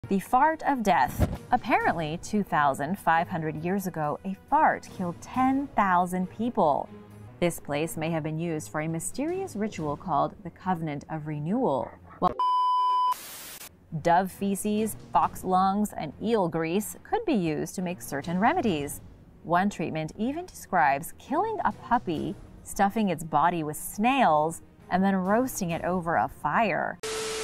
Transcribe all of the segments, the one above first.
The fart of death. Apparently, 2,500 years ago, a fart killed 10,000 people. This place may have been used for a mysterious ritual called the Covenant of Renewal. Well, dove feces, fox lungs, and eel grease could be used to make certain remedies. One treatment even describes killing a puppy, stuffing its body with snails, and then roasting it over a fire.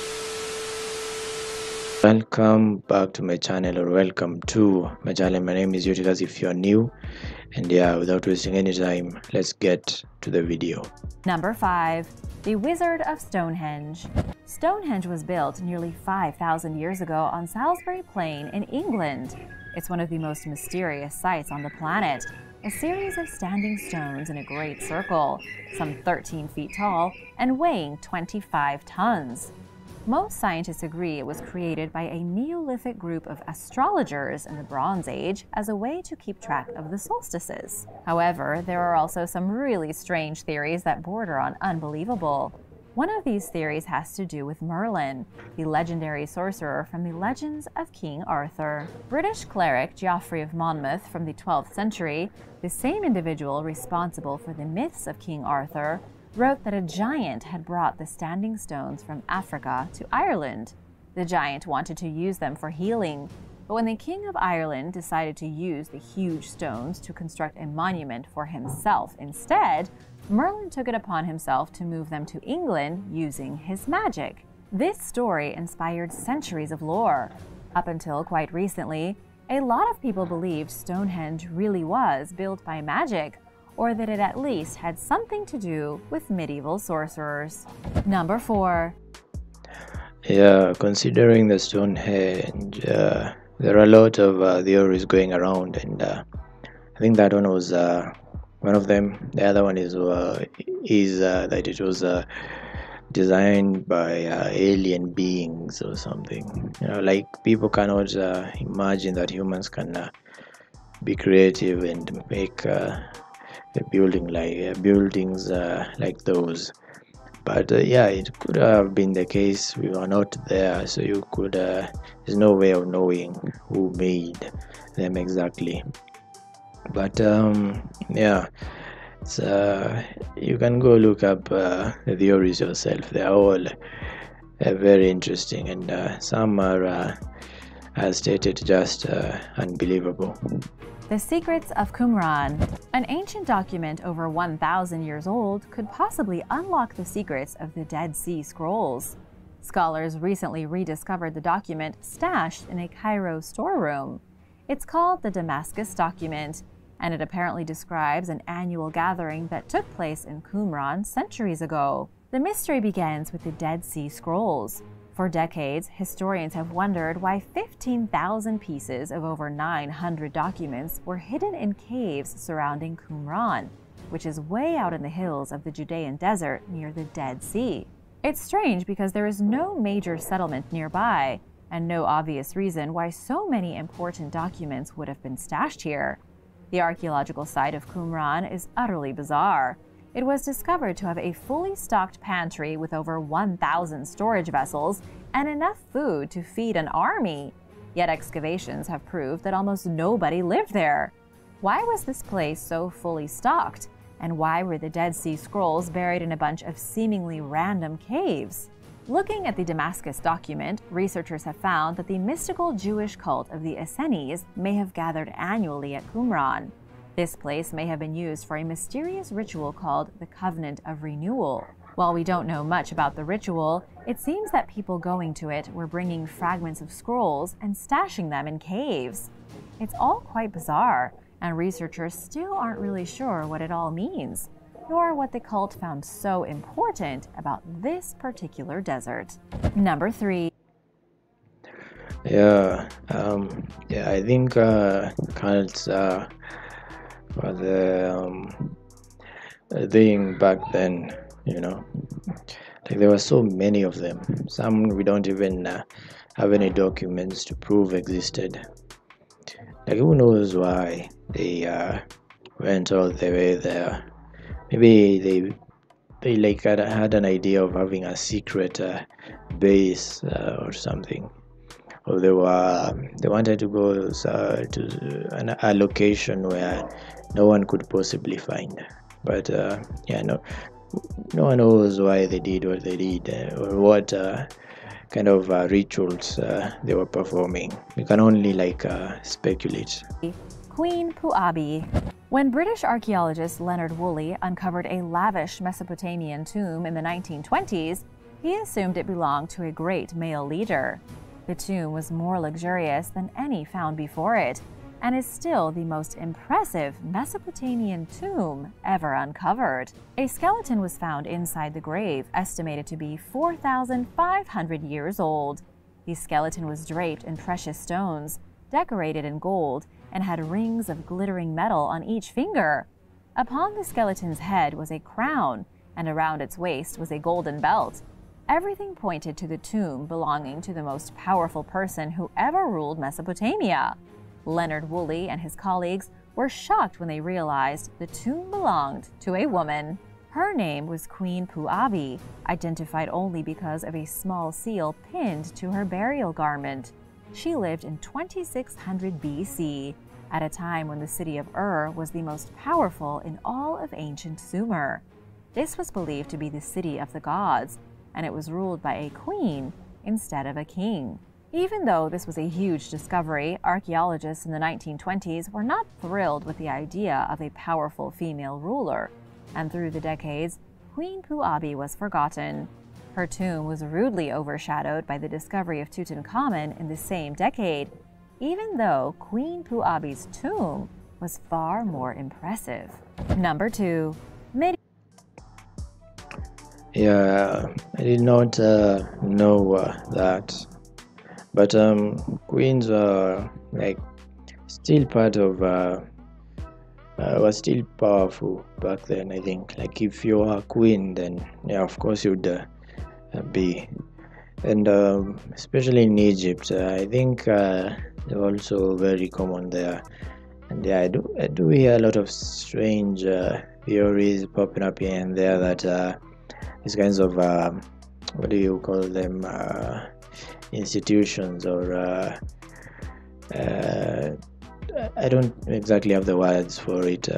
Welcome back to my channel, or welcome to my channel. My name is Eutychus if you're new, and without wasting any time, let's get to the video. Number 5. The Wizard of Stonehenge. Stonehenge was built nearly 5,000 years ago on Salisbury Plain in England. It's one of the most mysterious sites on the planet. A series of standing stones in a great circle, some 13 feet tall and weighing 25 tons. Most scientists agree it was created by a Neolithic group of astrologers in the Bronze Age as a way to keep track of the solstices. However, there are also some really strange theories that border on unbelievable. One of these theories has to do with Merlin, the legendary sorcerer from the legends of King Arthur. British cleric Geoffrey of Monmouth from the 12th century, the same individual responsible for the myths of King Arthur, wrote that a giant had brought the standing stones from Africa to Ireland. The giant wanted to use them for healing, but when the King of Ireland decided to use the huge stones to construct a monument for himself instead, Merlin took it upon himself to move them to England using his magic. This story inspired centuries of lore. Up until quite recently, a lot of people believed Stonehenge really was built by magic, or that it at least had something to do with medieval sorcerers. Number 4. Considering the Stonehenge, there are a lot of theories going around, and I think that one was one of them. The other one is that it was designed by alien beings or something. Like people cannot imagine that humans can be creative and make buildings like those. But it could have been the case. We were not there, so you could there's no way of knowing who made them exactly. But it's you can go look up the theories yourself. They're all very interesting, and some are as stated just unbelievable. The Secrets of Qumran. An ancient document over 1,000 years old could possibly unlock the secrets of the Dead Sea Scrolls. Scholars recently rediscovered the document stashed in a Cairo storeroom. It's called the Damascus Document, and it apparently describes an annual gathering that took place in Qumran centuries ago. The mystery begins with the Dead Sea Scrolls. For decades, historians have wondered why 15,000 pieces of over 900 documents were hidden in caves surrounding Qumran, which is way out in the hills of the Judean desert near the Dead Sea. It's strange because there is no major settlement nearby, and no obvious reason why so many important documents would have been stashed here. The archaeological site of Qumran is utterly bizarre. It was discovered to have a fully stocked pantry with over 1,000 storage vessels and enough food to feed an army. Yet excavations have proved that almost nobody lived there. Why was this place so fully stocked? And why were the Dead Sea Scrolls buried in a bunch of seemingly random caves? Looking at the Damascus document, researchers have found that the mystical Jewish cult of the Essenes may have gathered annually at Qumran. This place may have been used for a mysterious ritual called the Covenant of Renewal. While we don't know much about the ritual, it seems that people going to it were bringing fragments of scrolls and stashing them in caves. It's all quite bizarre, and researchers still aren't really sure what it all means, nor what the cult found so important about this particular desert. Number 3. I think cults were the thing back then. Like there were so many of them. Some we don't even have any documents to prove existed. Like who knows why they went all the way there. Maybe they like had an idea of having a secret base or something, or they wanted to go to a location where no one could possibly find. But yeah, no one knows why they did what they did, or what kind of rituals they were performing. We can only speculate. Queen Puabi. When British archaeologist Leonard Woolley uncovered a lavish Mesopotamian tomb in the 1920s, he assumed it belonged to a great male leader. The tomb was more luxurious than any found before it, and is still the most impressive Mesopotamian tomb ever uncovered. A skeleton was found inside the grave, estimated to be 4,500 years old. The skeleton was draped in precious stones, decorated in gold, and had rings of glittering metal on each finger. Upon the skeleton's head was a crown, and around its waist was a golden belt. Everything pointed to the tomb belonging to the most powerful person who ever ruled Mesopotamia. Leonard Woolley and his colleagues were shocked when they realized the tomb belonged to a woman. Her name was Queen Puabi, identified only because of a small seal pinned to her burial garment. She lived in 2600 BC, at a time when the city of Ur was the most powerful in all of ancient Sumer. This was believed to be the city of the gods, and it was ruled by a queen instead of a king. Even though this was a huge discovery, archaeologists in the 1920s were not thrilled with the idea of a powerful female ruler, and through the decades, Queen Puabi was forgotten. Her tomb was rudely overshadowed by the discovery of Tutankhamun in the same decade, even though Queen Puabi's tomb was far more impressive. Number 2. Yeah, I did not know that, but queens are still part of was still powerful back then. I think if you are a queen, then yeah, of course you'd be, and especially in Egypt, I think they're also very common there. And yeah, I do hear a lot of strange theories popping up here and there that these kinds of what do you call them, institutions, or I don't exactly have the words for it.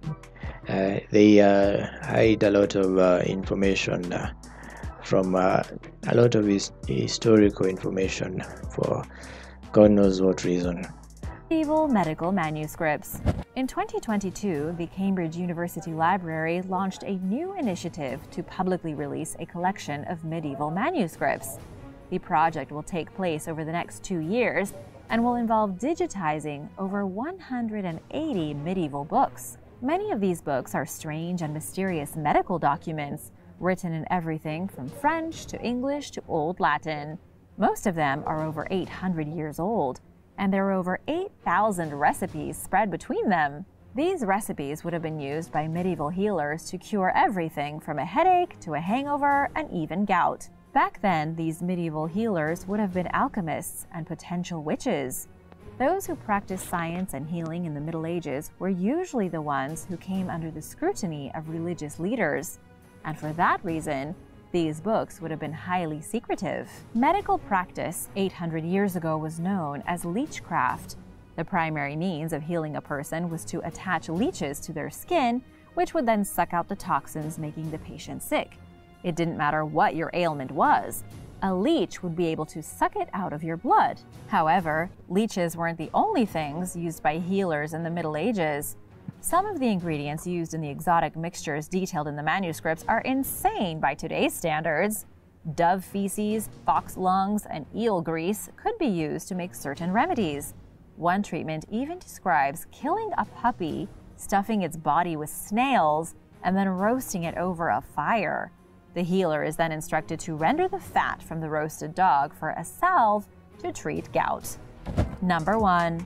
They hide a lot of information from a lot of historical information for God knows what reason. Medieval medical manuscripts. In 2022, the Cambridge University Library launched a new initiative to publicly release a collection of medieval manuscripts. The project will take place over the next 2 years and will involve digitizing over 180 medieval books. Many of these books are strange and mysterious medical documents, written in everything from French to English to Old Latin. Most of them are over 800 years old, and there are over 8,000 recipes spread between them. These recipes would have been used by medieval healers to cure everything from a headache to a hangover and even gout. Back then, these medieval healers would have been alchemists and potential witches. Those who practiced science and healing in the Middle Ages were usually the ones who came under the scrutiny of religious leaders, and for that reason, these books would have been highly secretive. Medical practice 800 years ago was known as leechcraft. The primary means of healing a person was to attach leeches to their skin, which would then suck out the toxins, making the patient sick. It didn't matter what your ailment was. A leech would be able to suck it out of your blood. However, leeches weren't the only things used by healers in the Middle Ages. Some of the ingredients used in the exotic mixtures detailed in the manuscripts are insane by today's standards. Dove feces, fox lungs, and eel grease could be used to make certain remedies. One treatment even describes killing a puppy, stuffing its body with snails, and then roasting it over a fire. The healer is then instructed to render the fat from the roasted dog for a salve to treat gout. Number 1.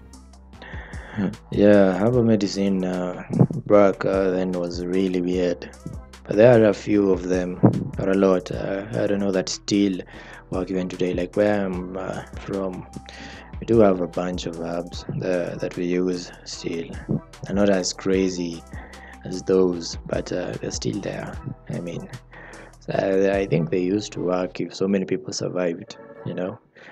Yeah, herbal medicine back then was really weird, but there are a few of them, or a lot. I don't know, that still work even today. Like where I'm from, we do have a bunch of herbs that we use still. They're not as crazy as those, but they're still there. I mean, I think they used to work if so many people survived, you know.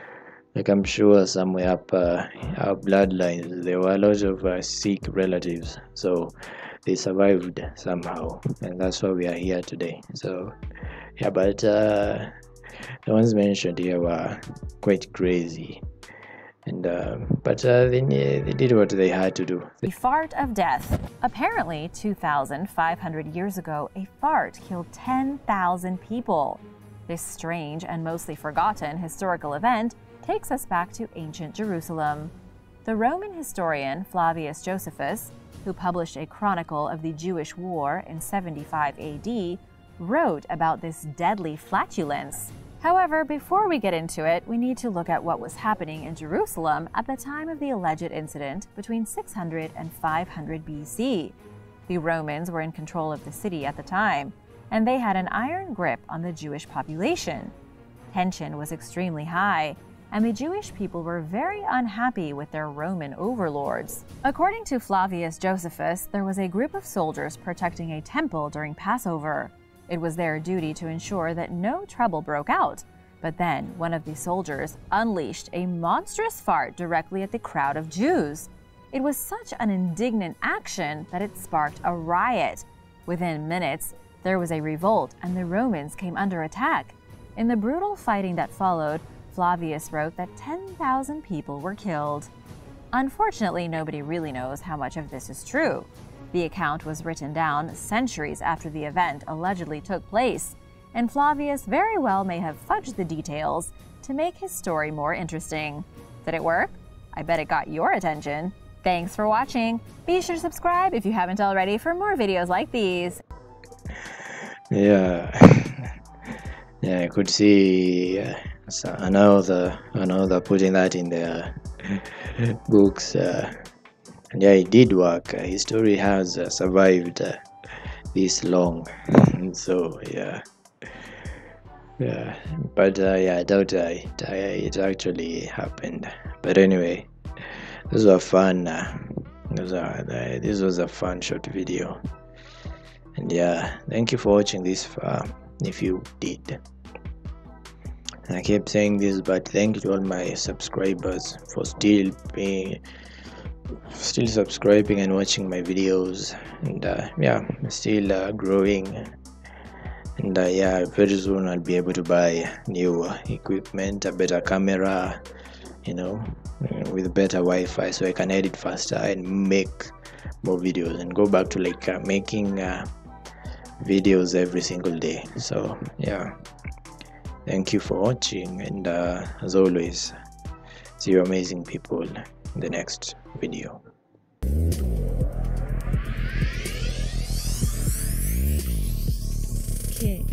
like I'm sure somewhere up our bloodlines there were a lot of Sikh relatives, so they survived somehow, and that's why we are here today. So yeah, but the ones mentioned here were quite crazy, and they did what they had to do. The fart of death. Apparently, 2,500 years ago, a fart killed 10,000 people. This strange and mostly forgotten historical event takes us back to ancient Jerusalem. The Roman historian Flavius Josephus, who published a chronicle of the Jewish War in 75 AD, wrote about this deadly flatulence. However, before we get into it, we need to look at what was happening in Jerusalem at the time of the alleged incident between 600 and 500 BC. The Romans were in control of the city at the time, and they had an iron grip on the Jewish population. Tension was extremely high, and the Jewish people were very unhappy with their Roman overlords. According to Flavius Josephus, there was a group of soldiers protecting a temple during Passover. It was their duty to ensure that no trouble broke out, but then one of the soldiers unleashed a monstrous fart directly at the crowd of Jews. It was such an indignant action that it sparked a riot. Within minutes, there was a revolt and the Romans came under attack. In the brutal fighting that followed, Flavius wrote that 10,000 people were killed. Unfortunately, nobody really knows how much of this is true. The account was written down centuries after the event allegedly took place, and Flavius very well may have fudged the details to make his story more interesting. Did it work? I bet it got your attention. Thanks for watching. Be sure to subscribe if you haven't already for more videos like these. Yeah, yeah, I could see another putting that in their books, and yeah, it did work. His story has survived this long, so yeah, but yeah, I doubt it actually happened. But anyway, those were fun. This was a fun short video. And yeah, thank you for watching this far, if you did. And I keep saying this, but thank you to all my subscribers for still subscribing and watching my videos. And yeah, still growing. And yeah, very soon I'll be able to buy new equipment, a better camera, you know, with better Wi-Fi, so I can edit faster and make more videos and go back to like making videos every single day. So yeah, thank you for watching, and as always, see you amazing people in the next video. Kick.